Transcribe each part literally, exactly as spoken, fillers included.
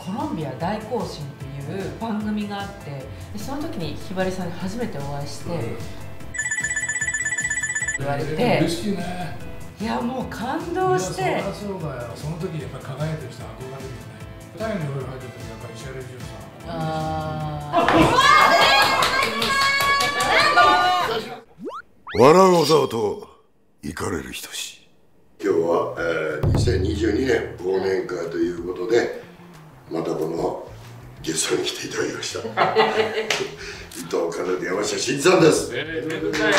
コロンビア大行進っていう番組があって、でその時にひばりさんに初めてお会いして、うん、言われて、 えー、嬉しいね。 いやもう感動して。 いやそりゃそうだよ。その時やっぱり輝いてる人は憧れるよね。太陽の夜入ってた時やっぱり石原裕次郎さん。あ笑う小沢と怒れる人し。今日は、えー、にせんにじゅうにねん忘年会ということで、またこのゲストに来ていただきました伊藤かなで山下真一さんです。えー、めでたいな。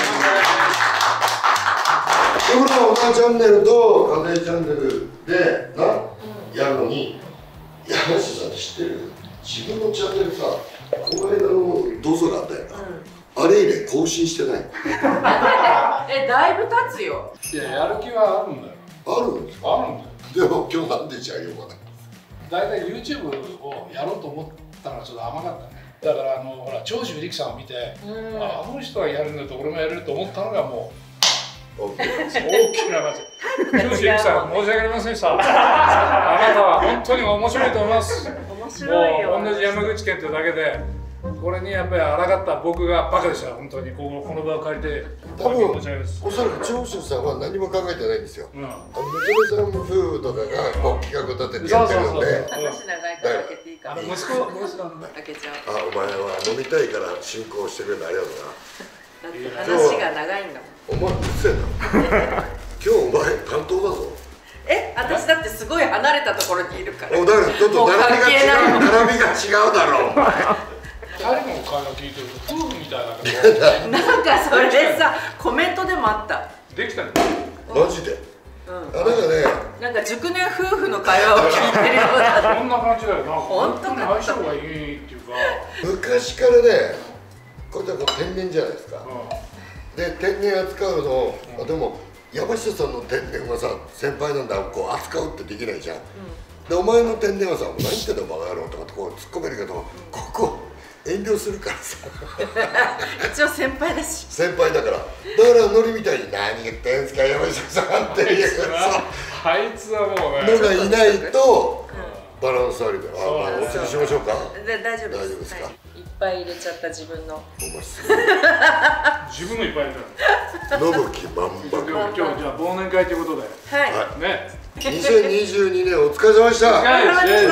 これはおかチャンネルとかなでチャンネルでな、うん、やるのに山下さんって知ってる？自分のチャンネルさ、この間の動作があったよな、うん、あれ以来更新してないえ、だいぶ経つよ。 いや、やる気はあるんだよ。 あるんですか？あるんだよ。でも今日なんでじゃあよかった。 だいたい YouTube をやろうと思ったのはちょっと甘かったね。だからあのほら長州力さんを見て、あの人がやるんだと俺もやれると思ったのがもう大きな間違い。長州力さん申し訳ありませんでした。あなたは本当に面白いと思います。 面白いよ。 もう同じ山口県というだけで。これにやっぱり抗った僕がバカでした。本当にこのこの場を借りて多分おそらく長州さんは何も考えてないんですよ。うん、あの娘さん夫婦とかがこう企画を立ててやってるんで、 話長いから開けていいかな。息子息子開けちゃう。 あ、お前は飲みたいから進行してくれてありがとうな。だって話が長いんだもん。 お前うるせえな。今日お前担当だぞ。 え、私だってすごい離れたところにいるから。 おだからちょっと並びが違う並びが違うだろうお前。 ふたりの会話聞いてると夫婦みたいだけどなんかそれさ、コメントでもあったできたのマジで、うん、あ、なんかね、 なんか熟年夫婦の会話を聞いてるようなそんな感じだよな。 本当か相性がいいっていうか、 昔からね、こうやって天然じゃないですか、うん、で、天然扱うの、うん、でも山下さんの天然はさ、先輩なんだこう扱うってできないじゃん、うん、で、お前の天然はさ、何言ってんだバカ野郎とかってこう突っ込めるけど、うん、ここ遠慮するからさ一応先輩だし先輩だからだからノリみたいに何言ってんすか山下さんっていうあいつはもうねのがいないとバランス悪いから、あ、まあお釣りしましょうか。 大丈夫です。大丈夫ですか。いっぱい入れちゃった自分の自分のいっぱい入れた飲む気満々。 今日じゃあ忘年会ということで、 はいね、 にせんにじゅうにねんお疲れ様でした。 お疲れ様でした。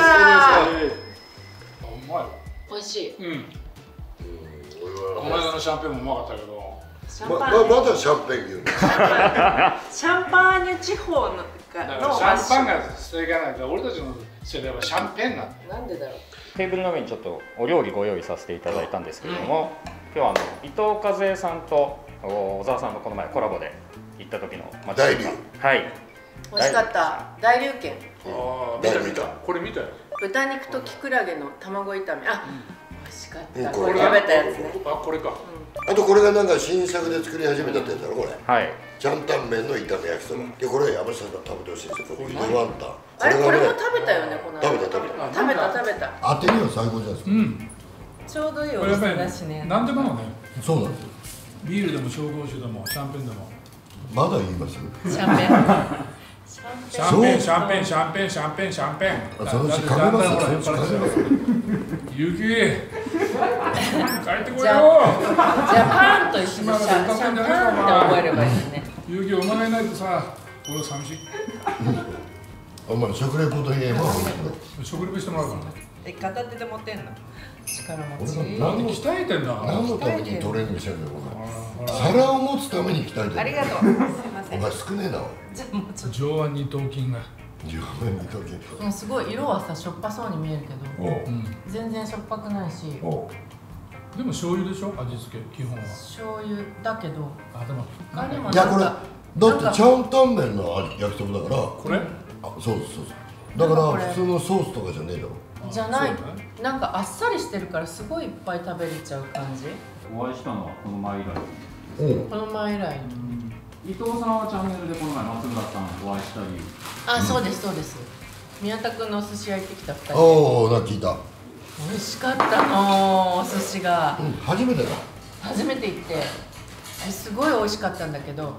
うまいわ。 美味しい。うん。 この間のシャンペーンもうまかったけど。 ままだシャンペーン言うの。 シャンパーニュ地方のシャンパンが正解なんだ。俺たちの世代はシャンペーンなんだ。 なんでだろう。 テーブルの上にちょっとお料理ご用意させていただいたんですけれども、今日はあの伊藤和恵さんと小沢さんのこの前コラボで行った時の大流。 はい。 美味しかった。大流軒。 ああ、見た見た。これ見たよ。 豚肉とキクラゲの卵炒め。あ、美味しかった。これ食べたやつね。 あ、これか。 あとこれがなんか新作で作り始めたってやつだろこれ。 はい。 ちゃんたん麺の炒め焼きそば。でこれ山下さん食べてほしいですよ。これワンタン。 あれこれも食べたよねこの間。 食べた食べた。 食べた食べた。 当てには最高じゃないですか。うん。 ちょうどいいお店だしね。 なんでもね。 そうなんですよ。 ビールでも紹興酒でもシャンペーンでも。 まだ言います。 シャンペーン。 シャンペーン、シャンペーン、シャンペーン、シャンペーン、シャンペーン。 そのうちかけますよ。そのうちかけますよ。 ゆき、帰ってこいよ。じゃあパンと一緒にシャンパンって覚えればいいね。 ゆき、お前がいないとさ、俺寂しい。 お前食レポといえば。 食レポしてもらうからね。 え、片手で持ってんの。力持ち。 なんで鍛えてんだ。 何のためにトレーニングしてるんだよ。皿を持つために鍛えてる。 ありがとう。すみません。 お前少ねえな。 上腕二頭筋が。 上腕二頭筋。 もうすごい色はさしょっぱそうに見えるけど、全然しょっぱくないし。 でも醤油でしょ味付け基本は。 醤油だけど。 あでも。 いやこれだってちゃんたん麺の焼きそばだから。 これ？ あそうですそうです。だから普通のソースとかじゃねえだろ。 じゃない。なんかあっさりしてるからすごいいっぱい食べれちゃう感じ。 お会いしたのはこの前以来。 この前以来。 伊藤さんはチャンネルでこの前松村さんお会いしたり。 あ、そうですそうです。宮田君のお寿司屋行ってきたふたり。 おお、なんか聞いた。 美味しかったのお寿司が。 初めてだ。 初めて行って、すごい美味しかったんだけど、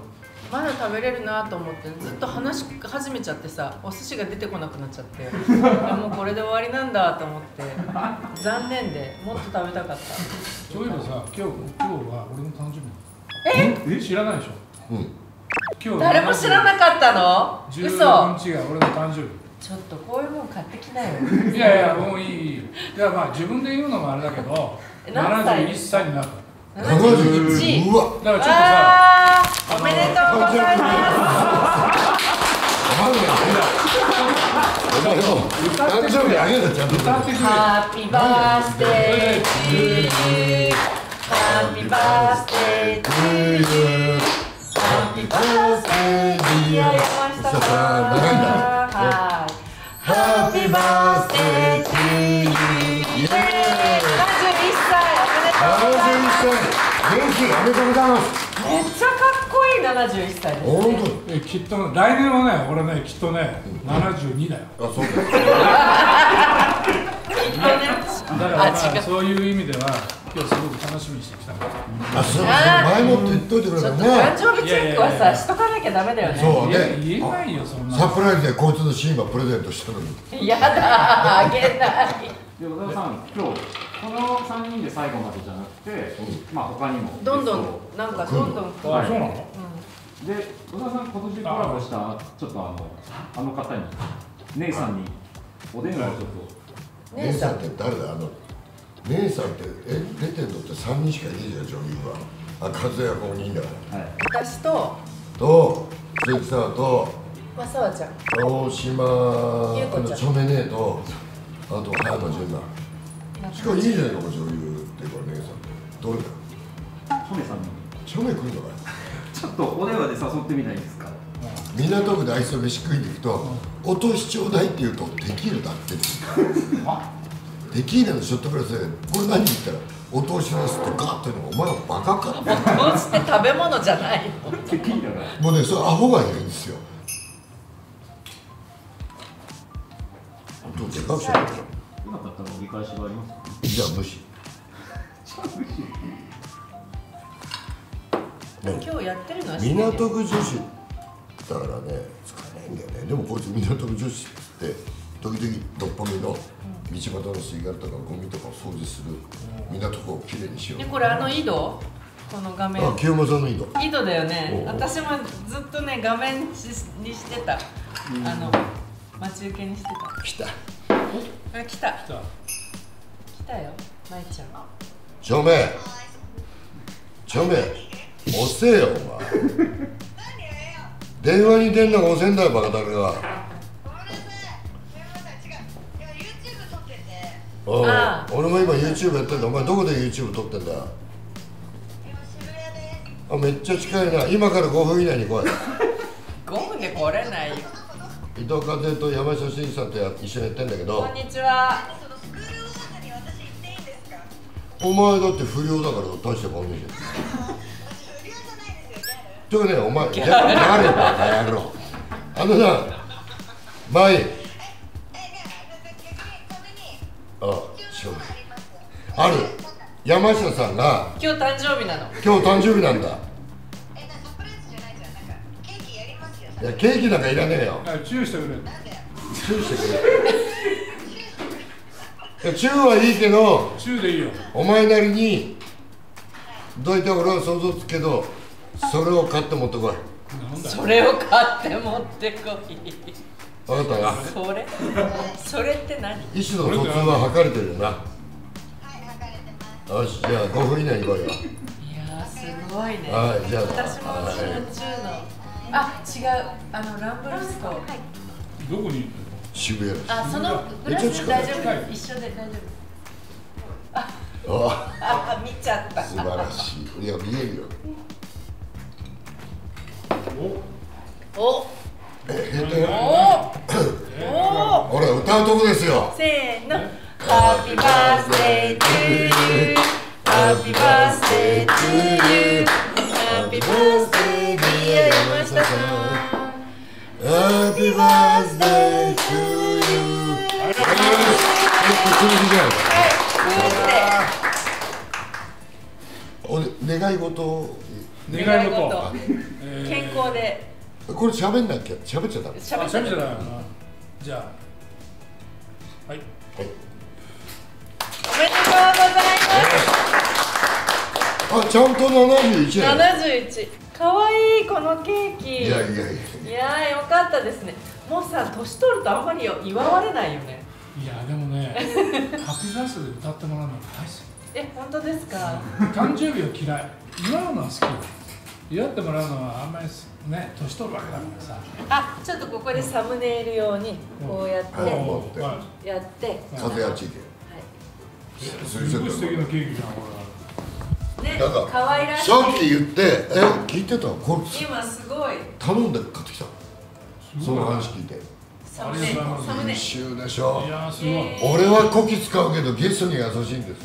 まだ食べれるなと思ってずっと話し始めちゃってさ、お寿司が出てこなくなっちゃってもうこれで終わりなんだと思って残念で、もっと食べたかった。 そういえばさ、今日今日は俺の誕生日。 え？ 知らないでしょ。 うん。 今日誰も知らなかったの？嘘。 じゅうごにちが俺の誕生日。 ちょっとこういうもん買ってきなよ。 いやいや、もういいいい。いや、まあ自分で言うのもあれだけど、ななじゅういっさいになった。 ななじゅういち。 うわ。 だからちょっとさ、 おめでとうございます。 誕生日あげるちゃんと歌ってくれ。 ハッピーバースデートゥーユー。ハッピーバースデートゥーユー。ハッピーバースデーディア山下さん。はい。ハッピーバースデートゥーユー。イエーイ。ななじゅういっさいおめでとうございます。 元気おめでとうございます。 めっちゃかっこいいななじゅういっさいですね。 本当に。 え、きっと来年はね、俺ね、きっとね、ななじゅうにだよ。 あ、そうです。 だからまあそういう意味では今日すごく楽しみにしてきた。 あ、そう、前もって言っといてくれたちょっとね。 誕生日チェックはさしとかなきゃダメだよね。 そうね。 言えないよそんな。 サプライズでこいつのシーンはプレゼントしてるのに。 やだあげない。 で小田さん、今日このさんにんで最後までじゃなくて、まあ他にもどんどんなんかどんどん。 あ、そうなの？ で小田さん今年コラボしたちょっとあのあの方に姉さんにお電話をちょっと。 姉さんって誰だ、あの姉さんってえ出てんのってさんにんしかいないじゃん、女優は。あ、和也ごにんだから。 はい。 私とと鈴木さんとまさわちゃん。 大島ゆうこちゃんチョメ姉とあと葉山純奈。しかもいいじゃないか、女優っていうか姉さんってどれだよ。 チョメさんにチョメ来るのかよ。 ちょっとお電話で誘ってみないですか。 港区であいつと飯食いに行くと「お通しちょうだい」って言うと「テキーラだ」ってテキーラのショットグラスで「これ何?」って言ったら「お通しです」ってガーッて言うのが「お前はバカか」ってお通しって食べ物じゃないの。 テキーラが。 もうね、それアホがいるんですよ。本当でかくしゃべる。 今だったら折り返しがありますか。 じゃあ無視。 今日やってるのは港区女子だからね、使えないんだよね。でもこいつ港区女子って時々六本木の道端の吸い殻とかゴミとかを掃除する港区をきれいにしよう。 でこれあの井戸この画面。 あ、清正さんの井戸。 井戸だよね。 おうおう私もずっとね画面にしてた。あの待ち受けにしてた。 来た。 あ、来た。 来た。 来たよ、まいちゃん。 ちょめ。ちょめ。押せよお前。電話に出んのが押せんだよバカだれが。おああ俺も今 YouTube やってんだ。お前どこで YouTube 撮ってんだよ。あ、めっちゃ近いな。今からごふん以内に来い。 ごふんで来れないよ。 伊藤和恵と山下真司さんとや一緒にやってんだけど、 こんにちは。 お前だって不良だから大した顔ねえじゃん。というかね、お前、やれバカ野郎。あのさ、マイ。あ、しょうある山下さんが今日誕生日なの。 今日誕生日なんだ。いや、ケーキなんかいらねえよ。 チューしてくれ。 チューしてくれ。いや、チューはいいけど、 チューでいいよ。 お前なりにどういった俺は想像つくけど、それを買って持ってこい。 なんだよ。 それを買って持ってこい。 分かったな。 それそれって何？ 意思の疎通は測れてるよな。よし、じゃあごふん以内に来いよ。 いやーすごいね。 はい、じゃあ私もはいその中のあ違うあのランブルスコ。 どこにいる渋谷です。 あそのグラスで大丈夫。一緒で大丈夫。 ああ見ちゃった。 素晴らしい。いや、見えるよ。 の？ おえ、下手おおおほら、歌うとこですよ。 せーの。Happy birthday to you. Happy birthday to you. Happy birthday dear 山下さん。 Happy birthday to you。 ありがとうございます。 こっちの日じゃないか。 はい、 お願い事を。 願い事。え健康で。 これ喋んなきゃ喋っちゃダメ。 喋っちゃダメ。 じゃあはい。 はい。 おめでとうございます。 あ、ちゃんとななじゅういちだよ。 ななじゅういち。可愛いこのケーキ。 いやいやいや。 いやよかったですね。もうさ、年取るとあんまり祝われないよね。 いやでもね、ハッピーバースデー歌ってもらうのが大好き。 え、本当ですか。 誕生日は嫌い。祝うのは好き。祝ってもらうのはあんまりね、年取るわけだからさ。 あ、ちょっとここでサムネイル用にこうやってやって風がついてる。 すごい素敵なケーキじゃん、これ。ね、可愛らしい。 さっき言って、え、聞いてた？これ今すごい。 頼んで買ってきた。その話聞いて。 サムネ、サムネ。 優秀でしょ。 いやすごい。 俺はこき使うけどゲストに優しいんです。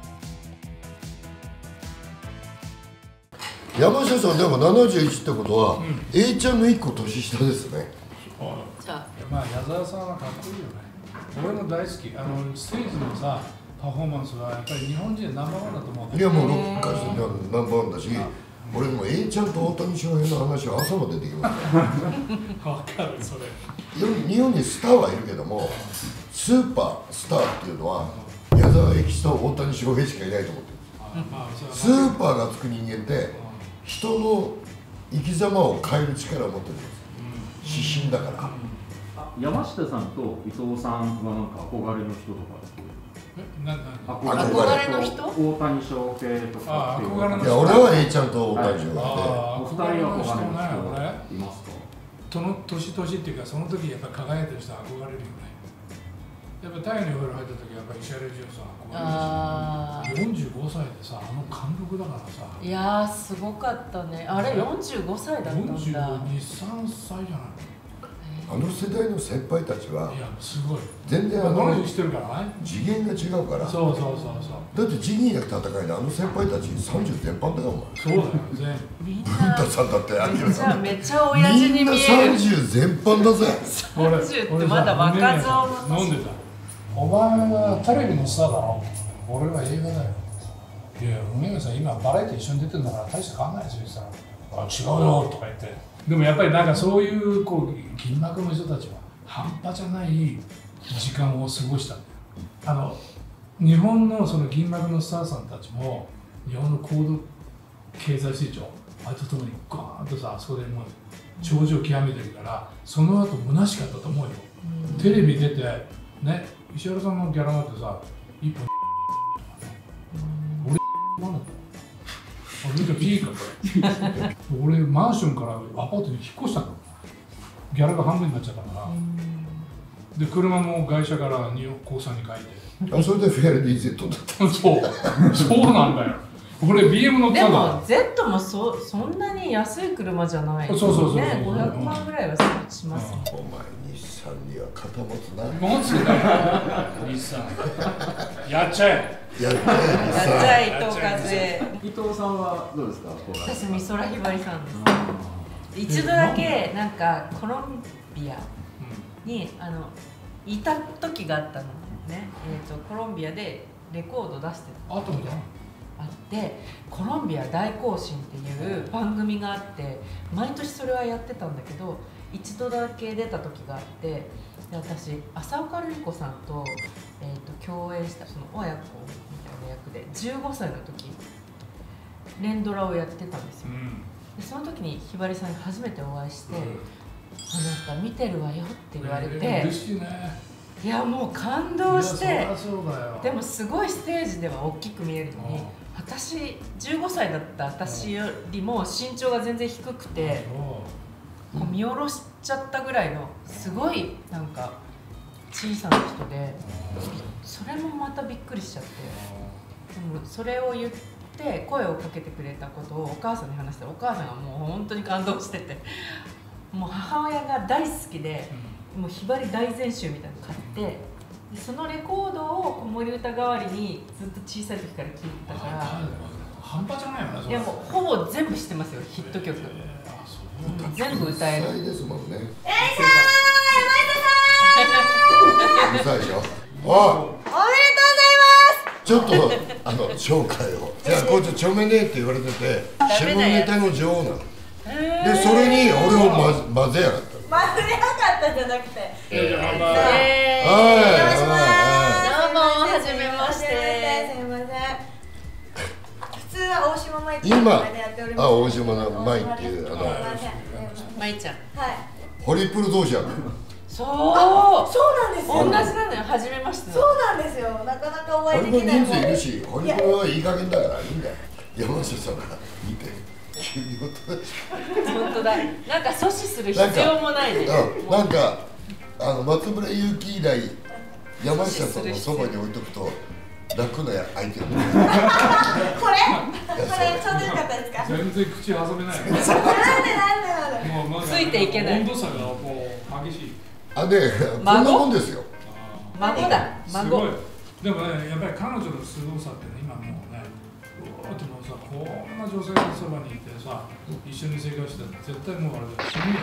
山下さんでもななじゅういちってことは、うん、A ちゃんのいっこ年下ですね。 じゃあ、 まあ矢沢さんはかっこいいよね。俺も大好き。あのステージのさパフォーマンスはやっぱり日本人ナンバーワンだと思う。 いやもうろっかいナンバーワンだし、俺でも A ちゃんと大谷翔平の話は朝までできます。 わかるそれ。 日本にスターはいるけども、スーパースターっていうのは矢沢永吉と大谷翔平しかいないと思ってる。スーパーがつく人間って人の生き様を変える力を持ってるんです。指針だから。 山下さんと伊藤さんはなんか憧れの人とか。 憧れの人？ 大谷翔平とか。 いや俺は A ちゃんと大谷翔平で。 お二人は憧れの人いますか？ その年々っていうかその時やっぱ輝いてる人は憧れるよね。やっぱ太陽にお風呂入った時やっぱ石原裕次郎さん憧れるし、よんじゅうごさいでさあの貫禄だからさ。 いやーすごかったね。あれよんじゅうごさいだったんだ。 よんじゅうに、さんさいじゃないの。 あの世代の先輩たちはいやすごい全然あのしてるからね次元が違うから。 そうそうそうそう。 だってジニーなく戦いであの先輩たちさんじゅう全般だよお前。 そうだよ全部。みん文太さんだってあきらさんめっちゃ親父に見える。 みんなさんじゅう全般だぜ。 さんじゅうってまだ若造の。 飲んでた。お前はテレビのスターだろ。俺は映画だよ。いや梅宮さん今バラエティー一緒に出てるんだから大して変わんないですよさ。あ違うよとか言って。でもやっぱりなんかそういうこう銀幕の人たちは半端じゃない時間を過ごしたんだよ。あの日本のその銀幕のスターさんたちも日本の高度経済成長あれとともにゴーンとさあそこでもう頂上を極めてるからその後虚しかったと思うよ。うん、テレビ出てね石原さんのギャラなんてさ一本俺なんだった俺見てピーかこれ俺マンションからアパートに引っ越したの。ギャラが半分になっちゃったからで車も会社からニューヨーク興産に書いてあそれでフェアレディ Z だった。 そうそうなんだよ。俺 ビーエム 乗ってたんだ。 でも Z も そ, そんなに安い車じゃない。 そうそうそうねごひゃくまんぐらいはします、ね。 お前日産には肩持つな。 持つんだよ日産。やっちゃえ。 やっちゃえ。 やっちゃえ伊藤風。 伊藤さんはどうですか？ 私美空ひばりさんです。一度だけなんかコロンビアにあのいた時があったのね。えっとコロンビアでレコード出してた時があってコロンビア大行進っていう番組があって毎年それはやってたんだけど一度だけ出た時があってで私浅岡瑠璃子さんと,、えー、と共演したその親子みたいな役でじゅうごさいの時連ドラをやってたんですよ。うんでその時にひばりさんに初めてお会いして「うん、あなた見てるわよ」って言われて、 えー、嬉しいね。 いやもう感動してそうだよ。 でもすごいステージでは大きく見えるのに、うん、私じゅうごさいだった私よりも身長が全然低くて、うん、こう見下ろしちゃったぐらいのすごいなんか小さな人で、うん、それもまたびっくりしちゃって、でもそれを言ってで声をかけてくれたことをお母さんに話したらお母さんがもう本当に感動しててもう母親が大好きで、うん、もうひばり大全集みたいなの買ってでそのレコードを子守歌代わりにずっと小さい時から聴いてたから半端じゃないよね。 いやもうほぼ全部知ってますよヒット曲、えーうん、全部歌える。 ですもんね。 えいさー山下さんうるさいでしょ。おいちょっとあの紹介を。じゃあこいつチョメネって言われてて下ネタの女王なの。 でそれに俺を混ぜ混ぜやがった。 混ぜなかったじゃなくて。 えー、 はい。 どうもはじめまして。 すみません。普通は大島舞って今あ大島の舞っていうあの舞ちゃん。 はい。 ホリプロ同士やん。 そう。 そうなんですよ。 同じなのよ。はじめまして。 そうなんですよ。なかなかおホ会いリプロ人できないもん。 数いるし、ホリプロはいい加減だからいいんだよ。山下さんが見て急に音出し本当だ。なんか阻止する必要もないね。 うん、なんかあの松村雄基以来山下さんのそばに置いとくと楽な相手。これこれちょうどよかったですか。 全然口挟めない。 なんでなんでなんで。 もうまだついていけない。 温度差がもう激しい。 あね、こんなもんですよ。 孫だ。孫。 でもね、やっぱり彼女のすごさってね、今もうね、うわーってもうさ、こんな女性のそばにいてさ、一緒に生活したら絶対もうあれだよ、死ぬ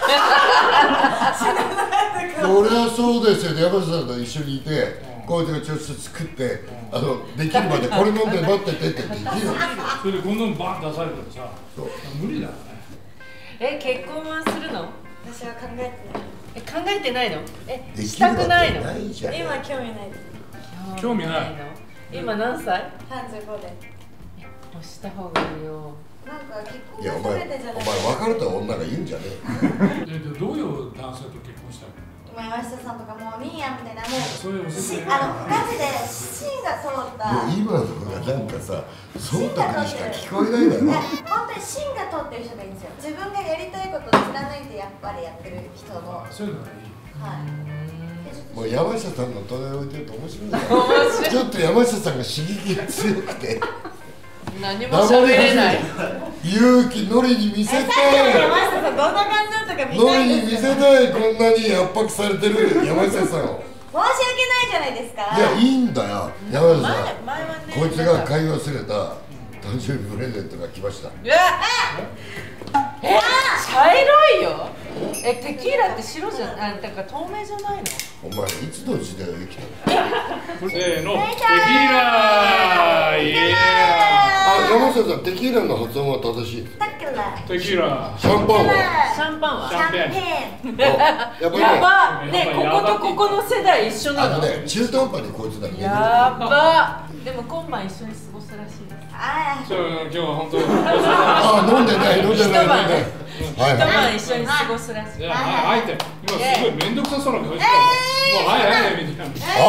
よ。 俺はそうですよ、山下さんと一緒にいて、こいつがちょっと作って、あのできるまでこれ飲んで待っててってできる。 それでこんなのバン出されたらさ、無理だよね。 え、結婚はするの？ 私は考えてない。 え、考えてないの？え、 でしたきるわけくないの？ ないじゃん。 今興味ないです。 興味ないの？今何歳？ さんじゅうごで。 押した方がいいよ。 なんか結婚いやおが前全てじゃない。 お前別れた女が言うんじゃねえ。 ででどういう男性と結婚したの？ 山下さんとかもういいやみたいなもうそういうおすすめ。 あのマジで芯が通ったもう今のがなんかさ、忖度にしか聞こえないだろ。 本当に芯が通ってる人がいいんですよ。自分がやりたいことを貫いてやっぱりやってる人の。 そういうのがいい。 はい。 もう山下さんの隣に置いてると面白いじゃん。ちょっと山下さんが刺激が強くて何も喋れない。 勇気ノリに見せたい。 山下さんどんな感じだったか見ノたいリに見せたい。こんなに圧迫されてる山下さんを。 申し訳ないじゃないですか。 いやいいんだよ山下さ前前はね。 ん。こいつが買い忘れた誕生日プレゼントが来ました。 うわえ、茶色いよ。え、テキーラって白じゃあ、だから透明じゃないの？ お前いつの時代を生きたの？ せーの、テキーライエーイ。 あ、山下さんテキーラの発音は正しい。 タックラ。 テキーラ。 シャンパンは？ シャンパンは？ シャンペーン。 あやっぱりねやばね、こことここの世代一緒なの？ あのね、中途半端にこいつだけ。 やばでも今晩一緒に過ごすらしいです。 あそう今日は本当に。 あ、飲んでない飲んでない飲んでない。はい一晩一緒に過ごすらしい。 じゃあはいはいって今すごい面倒くさそうな顔してたもん。もうはいはいみたいな。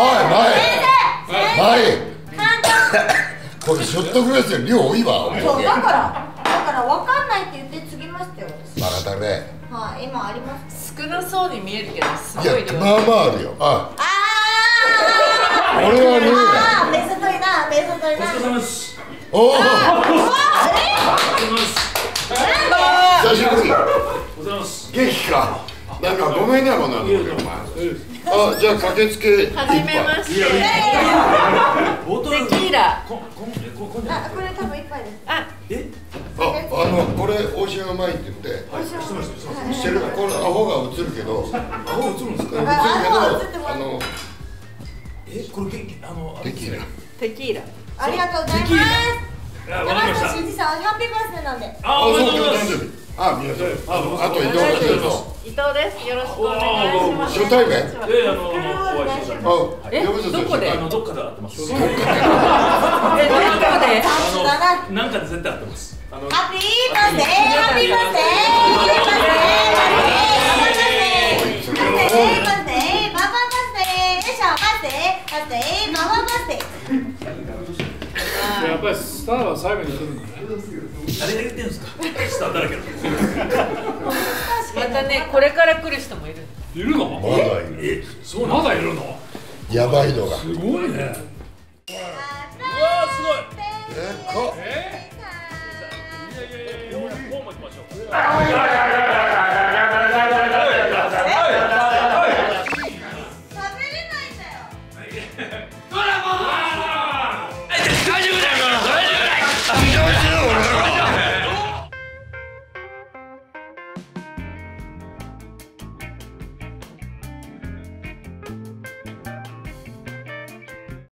はい、はい。これショットグラスより量多いわ。 あ。そうだからだからわかんないって言って継ぎましたよ私。 バカだね。 はい、今あります。 少なそうに見えるけどすいごい量。 や、まあまああるよ。あ、 あこれはね。 あ、ベストいな、ベストいな。 お疲れ様です。 おお。久しぶり。 お疲れ様です。 元気か。なんかごめんねこんなの。あ、じゃあ駆けつけ。 はじめまして。テキーラ。 あ、これ多分一杯です。 あ、 あ、あのこれ大島前って言って。してる。このアホが映るけど。 アホ映るんですか。 映るけど、あのえ、これ元気あのテキーラ。 テキーラ。 ありがとうございます。山下真司さん、ハッピーバースデーなんで。 あ、そう今日誕生日。あ、皆さん。あと伊藤です。 伊藤です。よろしくお願いします。 初対面？ え、あのお会いした。 あ、 え、どこで？ あのどっかで会ってます。 え、どこで？ あのなんかで絶対会ってます。あのハッピーバースデー、ハッピーバースデー、ハッピーバースデー、ハッピーバースデー、ハッピーバースデー、バースデー、バーバーバースデー、よいしょ、バースデー、バースデー、バーバーバースデー。 やっぱりスターは最後に来るんだね。 誰が言ってんですか。スターだらけだ。 またね、これから来る人もいる。 いるの？ まだいる。 え、そうまだいるの？ やばいのが。 すごいね。 うわーすごい。 え、か。 え